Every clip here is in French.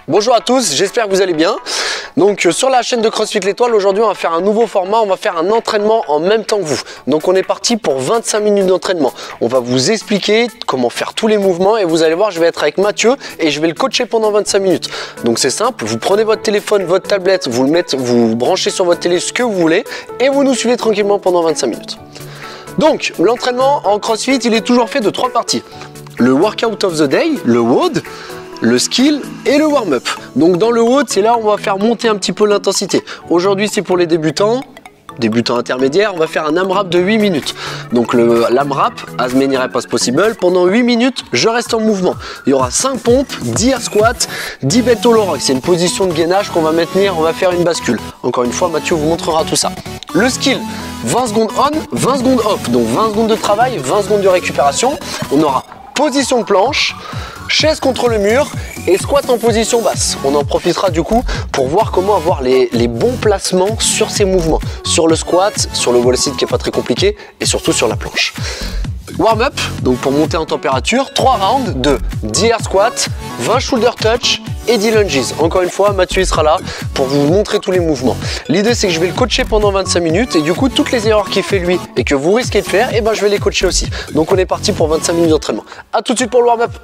Bonjour à tous, j'espère que vous allez bien. Donc sur la chaîne de CrossFit L'Étoile, aujourd'hui on va faire un nouveau format, on va faire un entraînement en même temps que vous. Donc on est parti pour 25 minutes d'entraînement. On va vous expliquer comment faire tous les mouvements et vous allez voir, je vais être avec Mathieu et je vais le coacher pendant 25 minutes. Donc c'est simple, vous prenez votre téléphone, votre tablette, vous branchez sur votre télé ce que vous voulez et vous nous suivez tranquillement pendant 25 minutes. Donc l'entraînement en CrossFit, il est toujours fait de 3 parties. Le workout of the day, le WOD, le skill et le warm-up. Donc dans le WOD, c'est là où on va faire monter un petit peu l'intensité. Aujourd'hui, c'est pour les débutants intermédiaires, on va faire un AMRAP de 8 minutes. Donc l'AMRAP, as many reps as possible, pendant 8 minutes, je reste en mouvement. Il y aura 5 pompes, 10 air squats, 10 bent all rock. C'est une position de gainage qu'on va maintenir, on va faire une bascule. Encore une fois, Mathieu vous montrera tout ça. Le skill, 20 secondes on, 20 secondes off. Donc 20 secondes de travail, 20 secondes de récupération. On aura position de planche, chaise contre le mur et squat en position basse. On en profitera du coup pour voir comment avoir les bons placements sur ces mouvements. Sur le squat, sur le wall sit qui n'est pas très compliqué et surtout sur la planche. Warm-up, donc pour monter en température, 3 rounds de 10 air squats, 20 shoulder touch et 10 lunges. Encore une fois, Mathieu il sera là pour vous montrer tous les mouvements. L'idée c'est que je vais le coacher pendant 25 minutes et du coup toutes les erreurs qu'il fait lui et que vous risquez de faire, et ben je vais les coacher aussi. Donc on est parti pour 25 minutes d'entraînement. A tout de suite pour le warm-up.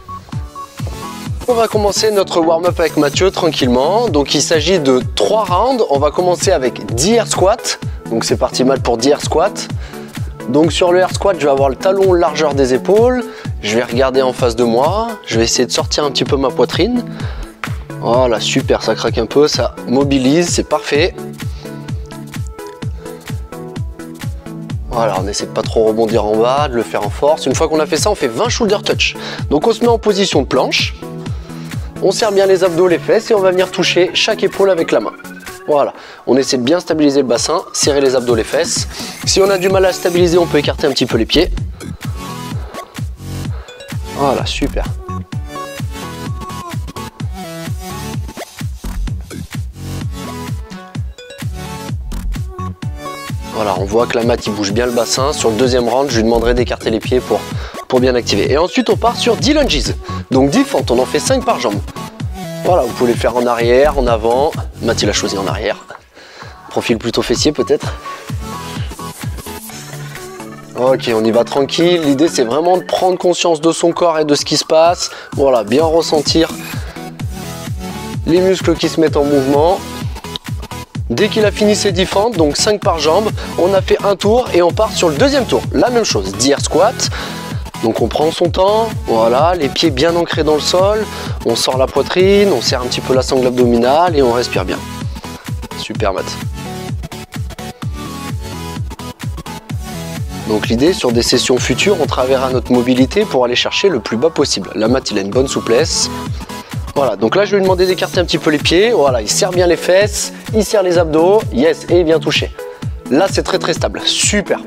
On va commencer notre warm-up avec Mathieu tranquillement. Donc il s'agit de 3 rounds. On va commencer avec 10 air squats. Donc c'est parti mal pour 10 air squats. Donc sur le air squat, je vais avoir le talon largeur des épaules. Je vais regarder en face de moi. Je vais essayer de sortir un petit peu ma poitrine. Voilà, super, ça craque un peu, ça mobilise, c'est parfait. Voilà, on essaie de pas trop rebondir en bas, de le faire en force. Une fois qu'on a fait ça, on fait 20 shoulder touch. Donc on se met en position de planche. On serre bien les abdos, les fesses et on va venir toucher chaque épaule avec la main. Voilà, on essaie de bien stabiliser le bassin, serrer les abdos, les fesses. Si on a du mal à stabiliser, on peut écarter un petit peu les pieds. Voilà, super. Voilà, on voit que la mat il bouge bien le bassin. Sur le deuxième round, je lui demanderai d'écarter les pieds pour bien activer. Et ensuite, on part sur 10 lunges. Donc 10 fentes, on en fait 5 par jambe. Voilà, vous pouvez les faire en arrière, en avant. Matt, il a choisi en arrière. Profil plutôt fessier peut-être. Ok, on y va tranquille. L'idée, c'est vraiment de prendre conscience de son corps et de ce qui se passe. Voilà, bien ressentir les muscles qui se mettent en mouvement. Dès qu'il a fini ses 10 fentes, donc 5 par jambe, on a fait un tour et on part sur le deuxième tour. La même chose, 10 air squat. Donc on prend son temps, voilà, les pieds bien ancrés dans le sol, on sort la poitrine, on serre un petit peu la sangle abdominale et on respire bien. Super Matt. Donc l'idée, sur des sessions futures, on travaillera notre mobilité pour aller chercher le plus bas possible. La Matt, il a une bonne souplesse. Voilà, donc là je vais lui demander d'écarter un petit peu les pieds, voilà, il serre bien les fesses, il serre les abdos, yes, et il vient toucher. Là c'est très stable, super.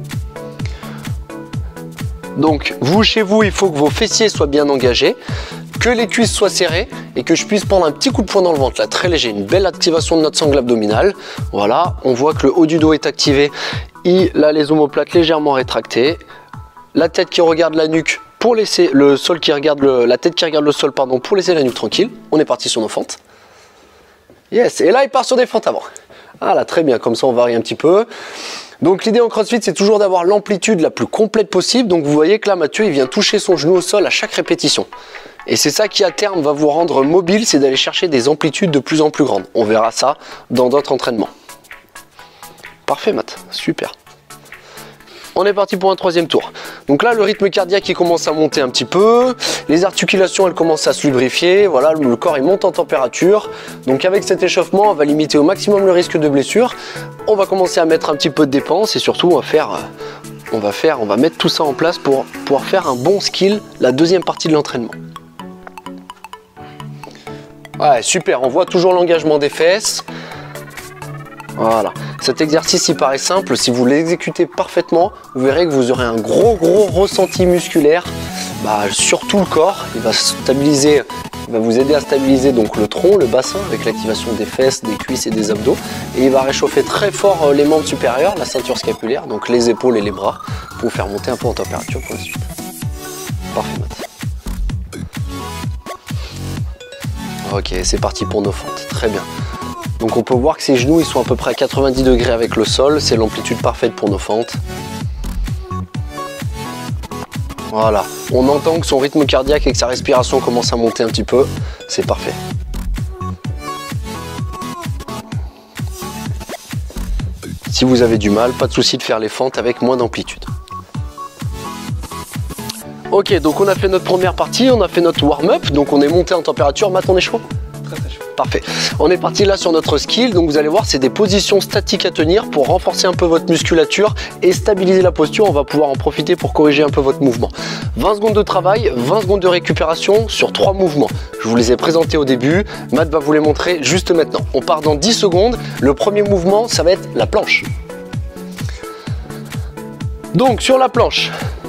Donc vous chez vous, il faut que vos fessiers soient bien engagés, que les cuisses soient serrées et que je puisse prendre un petit coup de poing dans le ventre, là très léger, une belle activation de notre sangle abdominale. Voilà, on voit que le haut du dos est activé, il a les omoplates légèrement rétractées, la tête qui regarde la nuque pour laisser le sol qui regarde la tête qui regarde le sol, pardon, pour laisser la nuque tranquille. On est parti sur nos fentes. Yes, et là il part sur des fentes avant. Voilà, très bien, comme ça on varie un petit peu. Donc l'idée en CrossFit, c'est toujours d'avoir l'amplitude la plus complète possible. Donc vous voyez que là, Mathieu, il vient toucher son genou au sol à chaque répétition. Et c'est ça qui à terme va vous rendre mobile, c'est d'aller chercher des amplitudes de plus en plus grandes. On verra ça dans d'autres entraînements. Parfait Matt, super. On est parti pour un troisième tour. Donc là, le rythme cardiaque il commence à monter un petit peu. Les articulations, elles commencent à se lubrifier. Voilà, le corps il monte en température. Donc avec cet échauffement, on va limiter au maximum le risque de blessure. On va commencer à mettre un petit peu de dépense et surtout on va mettre tout ça en place pour pouvoir faire un bon skill, la deuxième partie de l'entraînement. Ouais, super, on voit toujours l'engagement des fesses. Voilà, cet exercice il paraît simple, si vous l'exécutez parfaitement, vous verrez que vous aurez un gros ressenti musculaire sur tout le corps. Il va stabiliser, il va vous aider à stabiliser donc le tronc, le bassin avec l'activation des fesses, des cuisses et des abdos, et il va réchauffer très fort les membres supérieurs, la ceinture scapulaire, donc les épaules et les bras, pour vous faire monter un peu en température pour la suite. Parfait Matt. Ok, c'est parti pour nos fentes, très bien. Donc on peut voir que ses genoux ils sont à peu près à 90 degrés avec le sol, c'est l'amplitude parfaite pour nos fentes. Voilà, on entend que son rythme cardiaque et que sa respiration commence à monter un petit peu, c'est parfait. Si vous avez du mal, pas de souci de faire les fentes avec moins d'amplitude. Ok, donc on a fait notre première partie, on a fait notre warm-up, donc on est monté en température. Matt, on est chaud? Très très chaud. Parfait. On est parti là sur notre skill, donc vous allez voir c'est des positions statiques à tenir pour renforcer un peu votre musculature et stabiliser la posture. On va pouvoir en profiter pour corriger un peu votre mouvement. 20 secondes de travail, 20 secondes de récupération sur 3 mouvements. Je vous les ai présentés au début, Matt va vous les montrer juste maintenant. On part dans 10 secondes, le premier mouvement ça va être la planche. Donc sur la planche,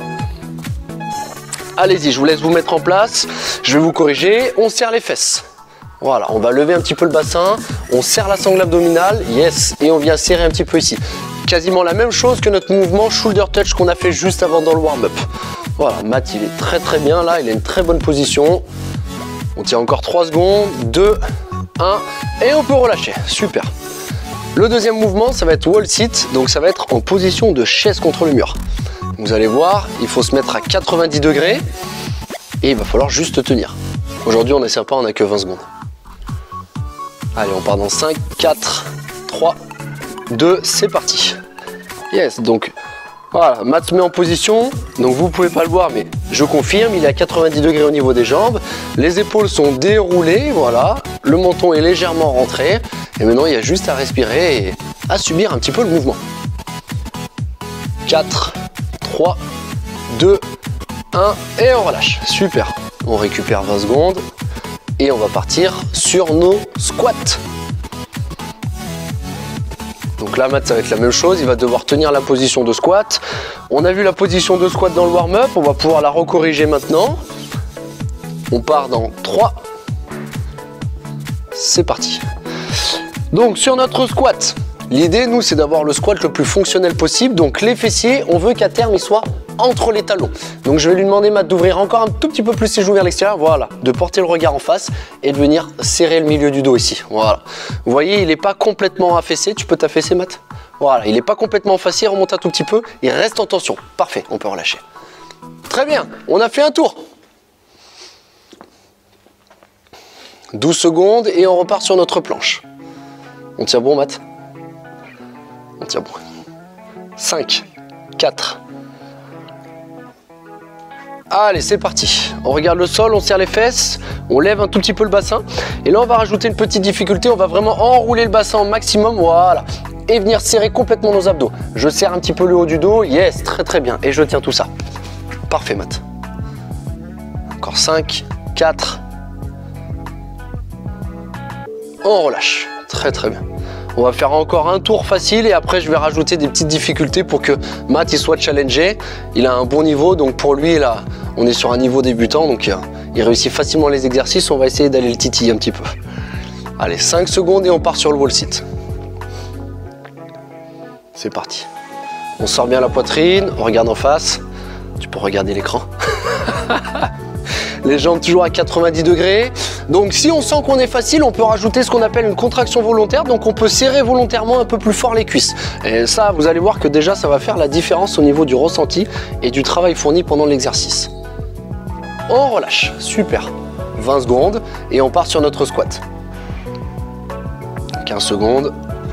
allez-y, je vous laisse vous mettre en place, je vais vous corriger, on serre les fesses. Voilà, on va lever un petit peu le bassin, on serre la sangle abdominale, yes, et on vient serrer un petit peu ici. Quasiment la même chose que notre mouvement shoulder touch qu'on a fait juste avant dans le warm-up. Voilà, Matt il est très très bien là, il a une très bonne position. On tient encore 3 secondes, 2, 1, et on peut relâcher, super. Le deuxième mouvement, ça va être wall sit, donc ça va être en position de chaise contre le mur. Vous allez voir, il faut se mettre à 90 degrés et il va falloir juste tenir. Aujourd'hui on n'essaie pas, on n'a que 20 secondes. Allez, on part dans 5, 4, 3, 2, c'est parti. Yes, donc voilà, Matt se met en position, donc vous pouvez pas le voir, mais je confirme, il est à 90 degrés au niveau des jambes, les épaules sont déroulées, voilà, le menton est légèrement rentré, et maintenant il y a juste à respirer et à subir un petit peu le mouvement. 4, 3, 2, 1, et on relâche, super. On récupère 20 secondes. Et on va partir sur nos squats. Donc là, Matt, ça va être la même chose. Il va devoir tenir la position de squat. On a vu la position de squat dans le warm-up. On va pouvoir la recorriger maintenant. On part dans 3. C'est parti. Donc sur notre squat, l'idée, nous, c'est d'avoir le squat le plus fonctionnel possible. Donc les fessiers, on veut qu'à terme, ils soient entre les talons. Donc je vais lui demander, Matt, d'ouvrir encore un tout petit peu plus ses joues vers l'extérieur, voilà, de porter le regard en face et de venir serrer le milieu du dos ici, voilà. Vous voyez, il n'est pas complètement affaissé, tu peux t'affaisser, Matt? Voilà, il n'est pas complètement affaissé, remonte un tout petit peu, il reste en tension, parfait, on peut relâcher. Très bien, on a fait un tour. 12 secondes et on repart sur notre planche. On tient bon, Matt? On tient bon. 5, 4, allez, c'est parti. On regarde le sol, on serre les fesses, on lève un tout petit peu le bassin. Et là, on va rajouter une petite difficulté. On va vraiment enrouler le bassin au maximum, voilà. Et venir serrer complètement nos abdos. Je serre un petit peu le haut du dos, yes, très très bien. Et je tiens tout ça. Parfait, Matt. Encore 5, 4. On relâche, très très bien. On va faire encore un tour facile et après je vais rajouter des petites difficultés pour que Matt il soit challengé. Il a un bon niveau, donc pour lui là, on est sur un niveau débutant, donc il réussit facilement les exercices. On va essayer d'aller le titiller un petit peu. Allez, 5 secondes et on part sur le wall sit. C'est parti. On sort bien la poitrine, on regarde en face. Tu peux regarder l'écran. Les jambes toujours à 90 degrés. Donc si on sent qu'on est facile, on peut rajouter ce qu'on appelle une contraction volontaire. Donc on peut serrer volontairement un peu plus fort les cuisses. Et ça, vous allez voir que déjà, ça va faire la différence au niveau du ressenti et du travail fourni pendant l'exercice. On relâche, super. 20 secondes et on part sur notre squat. 15 secondes.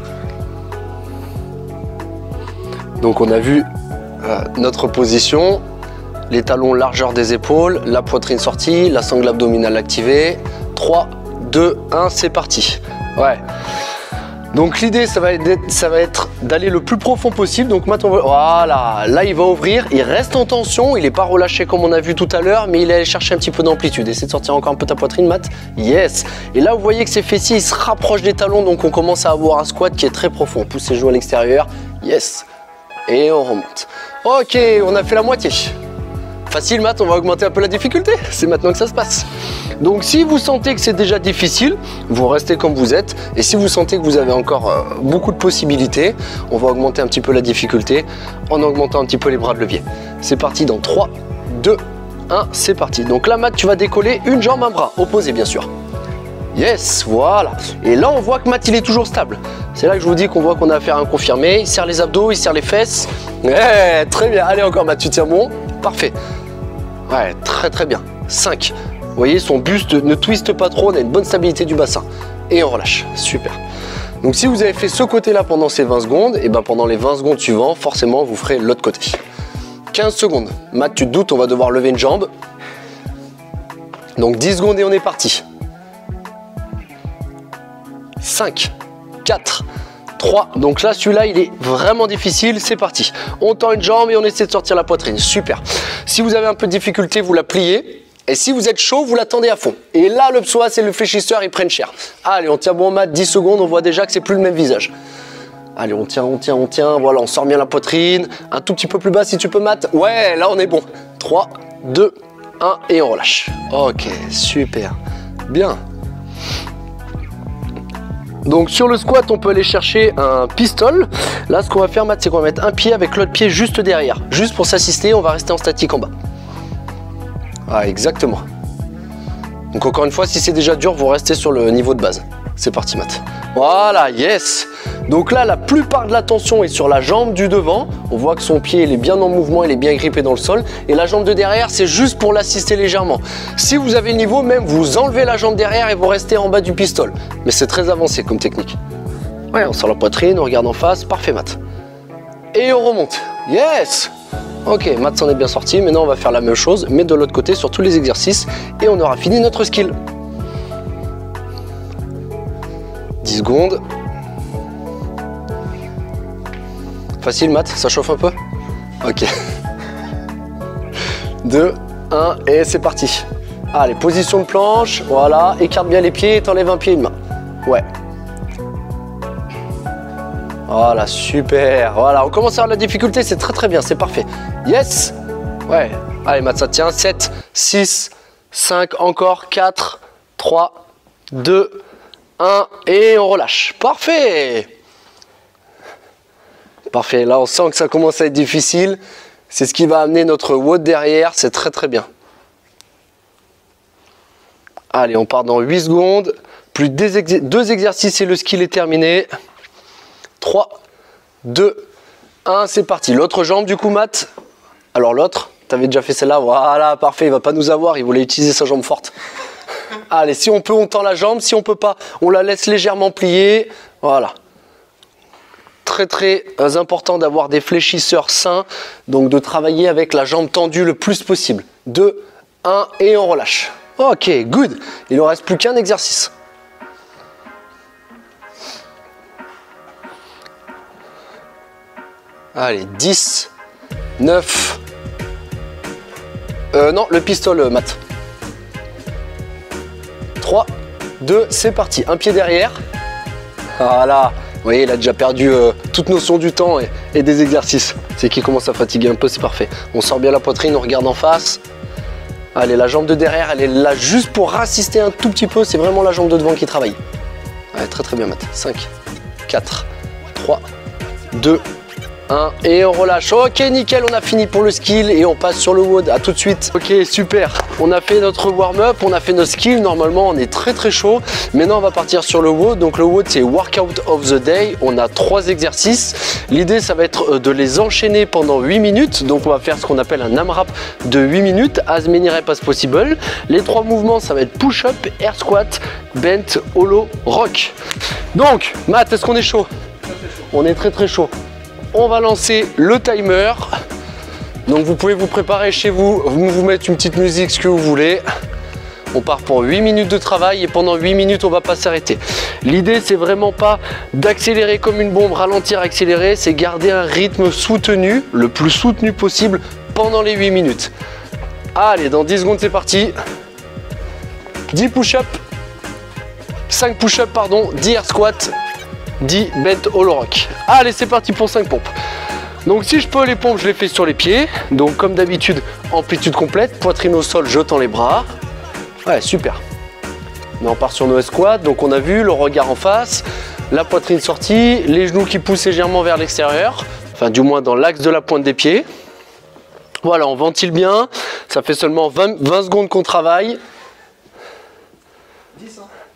Donc on a vu notre position. Les talons largeur des épaules, la poitrine sortie, la sangle abdominale activée. 3, 2, 1, c'est parti. Ouais. Donc l'idée, ça va être d'aller le plus profond possible. Donc maintenant, voilà, là il va ouvrir, il reste en tension, il n'est pas relâché comme on a vu tout à l'heure, mais il est allé chercher un petit peu d'amplitude. Essaie de sortir encore un peu ta poitrine, Matt. Yes. Et là, vous voyez que ses fessiers, ils se rapprochent des talons, donc on commence à avoir un squat qui est très profond. On pousse ses joues à l'extérieur. Yes. Et on remonte. Ok, on a fait la moitié. Facile, Matt, on va augmenter un peu la difficulté. C'est maintenant que ça se passe. Donc si vous sentez que c'est déjà difficile, vous restez comme vous êtes. Et si vous sentez que vous avez encore beaucoup de possibilités, on va augmenter un petit peu la difficulté en augmentant un petit peu les bras de levier. C'est parti dans 3, 2, 1, c'est parti. Donc là, Matt, tu vas décoller une jambe, un bras, opposé bien sûr. Yes, voilà. Et là, on voit que Matt, il est toujours stable. C'est là que je vous dis qu'on voit qu'on a affaire à un confirmé. Il serre les abdos, il serre les fesses. Ouais, très bien. Allez, encore Matt, tu tiens bon. Parfait. Ouais, très bien. 5. Vous voyez, son buste ne twiste pas trop. On a une bonne stabilité du bassin. Et on relâche. Super. Donc, si vous avez fait ce côté-là pendant ces 20 secondes, et ben pendant les 20 secondes suivantes, forcément, vous ferez l'autre côté. 15 secondes. Matt, tu te doutes, on va devoir lever une jambe. Donc, 10 secondes et on est parti. 5, 4, 3. Donc là, celui-là, il est vraiment difficile. C'est parti. On tend une jambe et on essaie de sortir la poitrine. Super. Si vous avez un peu de difficulté, vous la pliez. Et si vous êtes chaud, vous la tendez à fond. Et là, le psoas et le fléchisseur, ils prennent cher. Allez, on tient bon Matt, 10 secondes. On voit déjà que c'est plus le même visage. Allez, on tient. Voilà, on sort bien la poitrine. Un tout petit peu plus bas si tu peux, Matt. Ouais, là, on est bon. 3, 2, 1 et on relâche. Ok, super. Bien. Donc sur le squat, on peut aller chercher un pistol. Là, ce qu'on va faire, Matt, c'est qu'on va mettre un pied avec l'autre pied juste derrière. Juste pour s'assister, on va rester en statique en bas. Ah, exactement. Donc encore une fois, si c'est déjà dur, vous restez sur le niveau de base. C'est parti, Matt. Voilà, yes. Donc là, la plupart de la tension est sur la jambe du devant. On voit que son pied, il est bien en mouvement, il est bien grippé dans le sol. Et la jambe de derrière, c'est juste pour l'assister légèrement. Si vous avez le niveau, même, vous enlevez la jambe derrière et vous restez en bas du pistol. Mais c'est très avancé comme technique. Ouais, on sort la poitrine, on regarde en face. Parfait, Matt. Et on remonte. Yes. Ok, Matt s'en est bien sorti. Maintenant, on va faire la même chose, mais de l'autre côté sur tous les exercices. Et on aura fini notre skill. 10 secondes. Facile, Matt, ça chauffe un peu? Ok. 2, 1 et c'est parti. Allez, position de planche, voilà, écarte bien les pieds et t'enlèves un pied et une main. Ouais. Voilà, super. Voilà, on commence à avoir la difficulté, c'est très bien, c'est parfait. Yes. Ouais. Allez, Matt, ça tient. 7, 6, 5, encore 4, 3, 2, 1 et on relâche. Parfait. Parfait, là on sent que ça commence à être difficile. C'est ce qui va amener notre WOD derrière, c'est très bien. Allez, on part dans 8 secondes. Plus 2 exercices et le skill est terminé. 3, 2, 1, c'est parti. L'autre jambe du coup, Matt. Alors l'autre, tu avais déjà fait celle-là, voilà, parfait, il va pas nous avoir, il voulait utiliser sa jambe forte. Allez, si on peut, on tend la jambe, si on peut pas, on la laisse légèrement plier. Voilà. Très important d'avoir des fléchisseurs sains, donc de travailler avec la jambe tendue le plus possible. 2, 1 et on relâche. Ok, good. Il ne reste plus qu'un exercice. Allez, 10, 9. Non, le pistolet, Matt. 3, 2, c'est parti. Un pied derrière. Voilà. Vous voyez, il a déjà perdu toute notion du temps et des exercices. C'est qu'il commence à fatiguer un peu, c'est parfait. On sort bien la poitrine, on regarde en face. Allez, la jambe de derrière, elle est là juste pour rassister un tout petit peu. C'est vraiment la jambe de devant qui travaille. Ouais, très bien, Matt. 5, 4, 3, 2, 1 et on relâche. Ok, nickel, on a fini pour le skill et on passe sur le WOD. À tout de suite. Ok, super. On a fait notre warm-up, on a fait notre skill. Normalement, on est très chaud. Maintenant, on va partir sur le WOD. Donc, le WOD, c'est Workout of the Day. On a 3 exercices. L'idée, ça va être de les enchaîner pendant 8 minutes. Donc, on va faire ce qu'on appelle un AMRAP de 8 minutes. As many reps as possible. Les 3 mouvements, ça va être push-up, air squat, bent, hollow, rock. Donc, Matt, est-ce qu'on est chaud? On est très chaud. On va lancer le timer. Donc vous pouvez vous préparer chez vous, vous mettre une petite musique, ce que vous voulez. On part pour 8 minutes de travail et pendant 8 minutes, on ne va pas s'arrêter. L'idée, c'est vraiment pas d'accélérer comme une bombe, ralentir, accélérer. C'est garder un rythme soutenu, le plus soutenu possible pendant les 8 minutes. Allez, dans 10 secondes, c'est parti. 10 push-up, 5 push-up, pardon, 10 air squat, 10 bent hollow rock. Allez, c'est parti pour 5 pompes. Donc si je peux, les pompes, je les fais sur les pieds. Donc comme d'habitude, amplitude complète, poitrine au sol, je tends les bras. Ouais, super. Mais on part sur nos squats. Donc on a vu le regard en face, la poitrine sortie, les genoux qui poussent légèrement vers l'extérieur. Enfin, du moins dans l'axe de la pointe des pieds. Voilà, on ventile bien. Ça fait seulement 20 secondes qu'on travaille. 10, hein.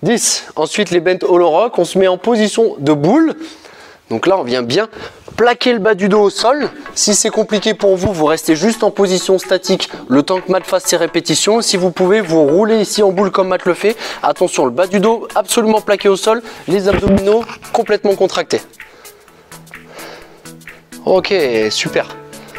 10. Ensuite, les bent hollow rock, on se met en position de boule. Donc là, on vient bien plaquer le bas du dos au sol. Si c'est compliqué pour vous, vous restez juste en position statique le temps que Matt fasse ses répétitions. Si vous pouvez, vous roulez ici en boule comme Matt le fait. Attention, le bas du dos absolument plaqué au sol, les abdominaux complètement contractés. Ok, super.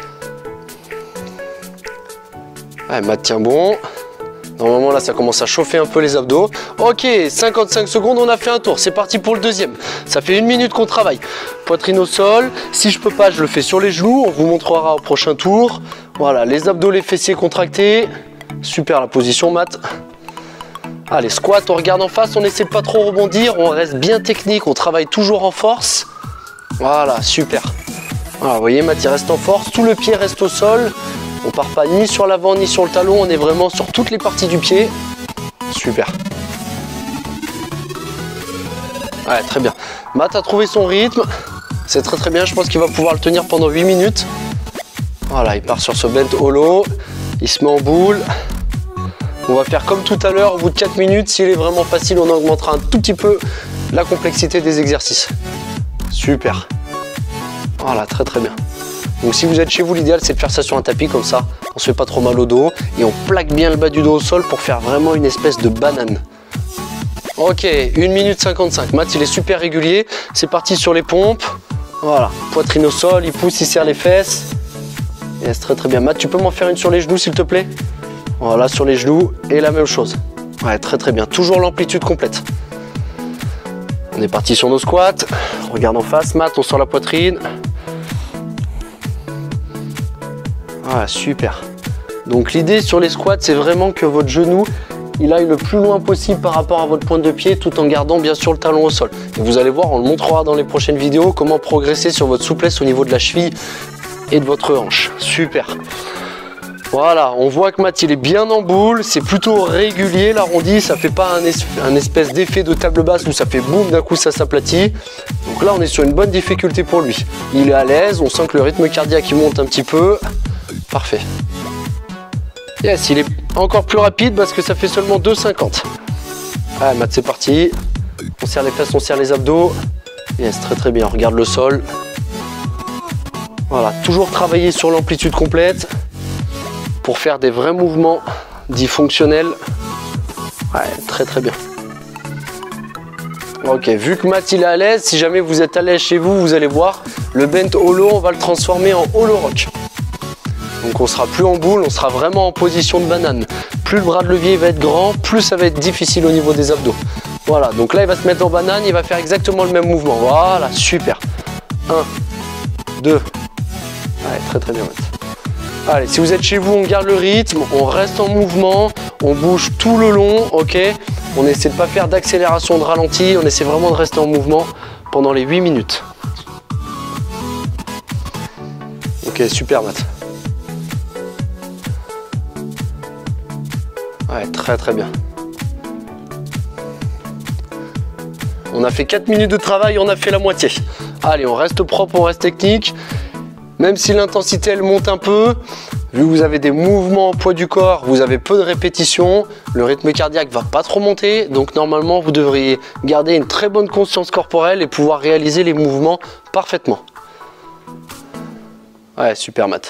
Ouais, Matt tient bon. Normalement là ça commence à chauffer un peu les abdos. Ok, 55 secondes, on a fait un tour. C'est parti pour le deuxième. Ça fait 1 minute qu'on travaille. Poitrine au sol. Si je peux pas, je le fais sur les genoux. On vous montrera au prochain tour. Voilà, les abdos, les fessiers contractés. Super la position, Matt. Allez, squat, on regarde en face. On essaie de pas trop rebondir. On reste bien technique. On travaille toujours en force. Voilà, super. Voilà, vous voyez, Matt il reste en force. Tout le pied reste au sol. On part pas ni sur l'avant ni sur le talon, on est vraiment sur toutes les parties du pied. Super. Ouais, très bien. Matt a trouvé son rythme. C'est très bien, je pense qu'il va pouvoir le tenir pendant 8 minutes. Voilà, il part sur ce bent hollow. Il se met en boule. On va faire comme tout à l'heure, au bout de 4 minutes. S'il est vraiment facile, on augmentera un tout petit peu la complexité des exercices. Super. Voilà, très bien. Donc si vous êtes chez vous, l'idéal c'est de faire ça sur un tapis comme ça, on se fait pas trop mal au dos et on plaque bien le bas du dos au sol pour faire vraiment une espèce de banane. Ok, 1 minute 55, Matt il est super régulier, c'est parti sur les pompes, voilà, poitrine au sol, il pousse, il serre les fesses, yes, très bien. Matt tu peux m'en faire une sur les genoux s'il te plaît? Voilà, sur les genoux et la même chose, ouais, très bien, toujours l'amplitude complète. On est parti sur nos squats, on regarde en face, Matt on sort la poitrine. Voilà, super. Donc l'idée sur les squats, c'est vraiment que votre genou, il aille le plus loin possible par rapport à votre pointe de pied, tout en gardant bien sûr le talon au sol. Et vous allez voir, on le montrera dans les prochaines vidéos, comment progresser sur votre souplesse au niveau de la cheville et de votre hanche. Super. Voilà, on voit que Matt, il est bien en boule, c'est plutôt régulier l'arrondi, ça fait pas un espèce d'effet de table basse où ça fait boum, d'un coup ça s'aplatit. Donc là, on est sur une bonne difficulté pour lui. Il est à l'aise, on sent que le rythme cardiaque il monte un petit peu. Parfait. Yes, il est encore plus rapide parce que ça fait seulement 2,50. Allez, Matt, c'est parti. On serre les fesses, on serre les abdos. Yes, très bien. Regarde le sol. Voilà, toujours travailler sur l'amplitude complète pour faire des vrais mouvements dits fonctionnels. Ouais, très bien. Ok, vu que Matt il est à l'aise, si jamais vous êtes à l'aise chez vous, vous allez voir, le bent hollow, on va le transformer en hollow rock. Donc on sera plus en boule, on sera vraiment en position de banane. Plus le bras de levier va être grand, plus ça va être difficile au niveau des abdos. Voilà, donc là il va se mettre en banane, il va faire exactement le même mouvement. Voilà, super. 1, 2. Ouais, très bien. Allez, si vous êtes chez vous, on garde le rythme, on reste en mouvement, on bouge tout le long, ok? On essaie de ne pas faire d'accélération, de ralenti, on essaie vraiment de rester en mouvement pendant les 8 minutes. Ok, super Matt. Ouais, très bien. On a fait 4 minutes de travail, on a fait la moitié. Allez, on reste propre, on reste technique. Même si l'intensité elle monte un peu, vu que vous avez des mouvements au poids du corps, vous avez peu de répétitions, le rythme cardiaque va pas trop monter, donc normalement vous devriez garder une très bonne conscience corporelle et pouvoir réaliser les mouvements parfaitement. Ouais, super Matt.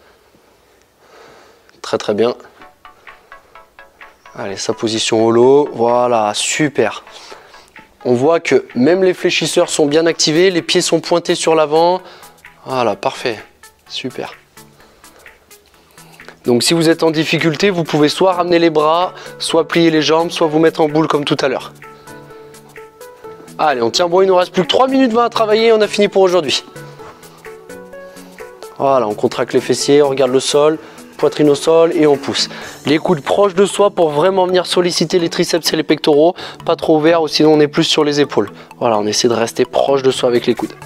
Très bien. Allez, sa position hollow, voilà, super. On voit que même les fléchisseurs sont bien activés, les pieds sont pointés sur l'avant. Voilà, parfait, super. Donc si vous êtes en difficulté, vous pouvez soit ramener les bras, soit plier les jambes, soit vous mettre en boule comme tout à l'heure. Allez, on tient bon, il nous reste plus que 3 minutes 20 à travailler, on a fini pour aujourd'hui. Voilà, on contracte les fessiers, on regarde le sol, poitrine au sol et on pousse. Les coudes proches de soi pour vraiment venir solliciter les triceps et les pectoraux, pas trop ouverts ou sinon on est plus sur les épaules. Voilà, on essaie de rester proche de soi avec les coudes.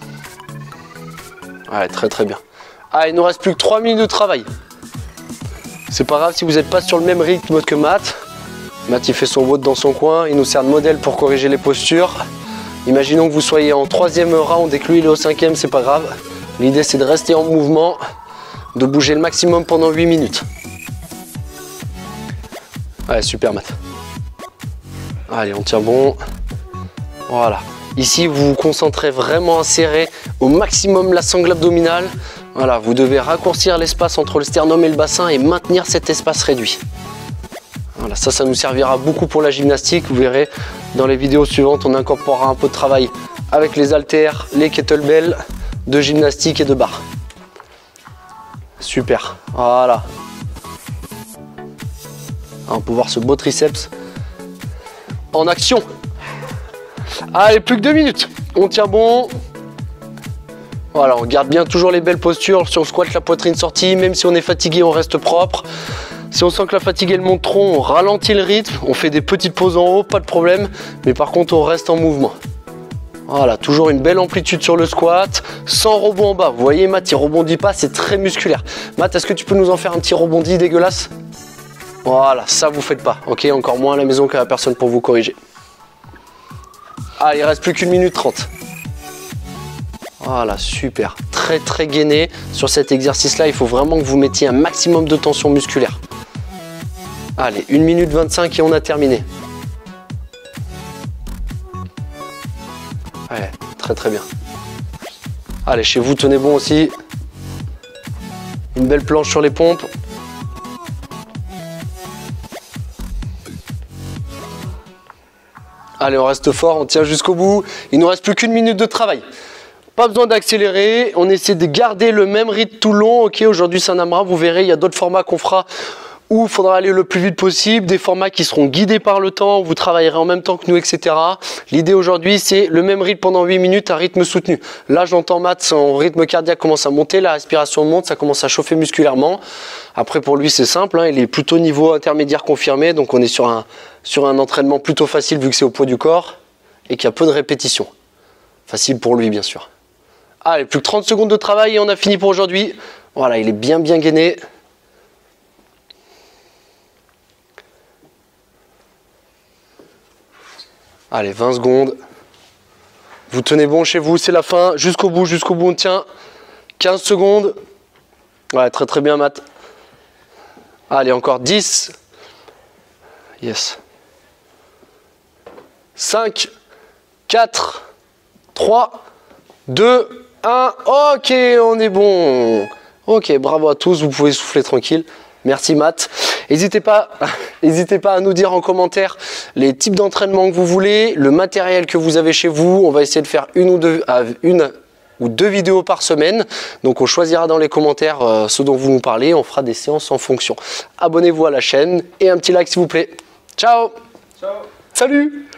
Ouais, très bien. Ah, il nous reste plus que 3 minutes de travail. C'est pas grave si vous n'êtes pas sur le même rythme que Matt. Matt, il fait son WOD dans son coin, il nous sert de modèle pour corriger les postures. Imaginons que vous soyez en 3e round et que lui il est au 5e, c'est pas grave. L'idée c'est de rester en mouvement, de bouger le maximum pendant 8 minutes. Ouais, super Matt. Allez, on tient bon. Voilà. Ici, vous vous concentrez vraiment à serrer au maximum la sangle abdominale. Voilà, vous devez raccourcir l'espace entre le sternum et le bassin et maintenir cet espace réduit. Voilà, ça nous servira beaucoup pour la gymnastique. Vous verrez, dans les vidéos suivantes, on incorporera un peu de travail avec les haltères, les kettlebells, de gymnastique et de barre. Super, voilà. On peut voir ce beau triceps en action. Allez, plus que 2 minutes. On tient bon. Voilà, on garde bien toujours les belles postures. Si on squatte la poitrine sortie, même si on est fatigué, on reste propre. Si on sent que la fatigue elle monte trop, on ralentit le rythme. On fait des petites pauses en haut, pas de problème. Mais par contre, on reste en mouvement. Voilà, toujours une belle amplitude sur le squat, sans rebond en bas. Vous voyez, Matt, il rebondit pas, c'est très musculaire. Matt, est-ce que tu peux nous en faire un petit rebondi dégueulasse? Voilà, ça vous faites pas. Ok, encore moins à la maison qu'à la personne pour vous corriger. Ah, il reste plus qu'1 minute 30. Voilà, super. Très gainé sur cet exercice-là. Il faut vraiment que vous mettiez un maximum de tension musculaire. Allez, 1 minute 25 et on a terminé. Ouais, très bien. Allez, chez vous, tenez bon aussi. Une belle planche sur les pompes. Allez, on reste fort, on tient jusqu'au bout. Il ne nous reste plus qu'1 minute de travail. Pas besoin d'accélérer, on essaie de garder le même rythme tout le long. Ok, aujourd'hui c'est un AMRAP, vous verrez, il y a d'autres formats qu'on fera où il faudra aller le plus vite possible, des formats qui seront guidés par le temps, où vous travaillerez en même temps que nous, etc. L'idée aujourd'hui, c'est le même rythme pendant 8 minutes, un rythme soutenu. Là, j'entends Matt, son rythme cardiaque commence à monter, la respiration monte, ça commence à chauffer musculairement. Après, pour lui, c'est simple, hein, il est plutôt niveau intermédiaire confirmé, donc on est sur un entraînement plutôt facile vu que c'est au poids du corps et qu'il y a peu de répétitions. Facile pour lui, bien sûr. Allez, plus que 30 secondes de travail et on a fini pour aujourd'hui. Voilà, il est bien gainé. Allez, 20 secondes. Vous tenez bon chez vous, c'est la fin. Jusqu'au bout, on tient. 15 secondes. Ouais, très bien, Matt. Allez, encore 10. Yes. 5, 4, 3, 2, 1. Ok, on est bon. Ok, bravo à tous, vous pouvez souffler tranquille. Merci Matt. N'hésitez pas à nous dire en commentaire les types d'entraînement que vous voulez, le matériel que vous avez chez vous. On va essayer de faire une ou deux vidéos par semaine. Donc on choisira dans les commentaires ce dont vous nous parlez. On fera des séances en fonction. Abonnez-vous à la chaîne et un petit like s'il vous plaît. Ciao. Ciao. Salut.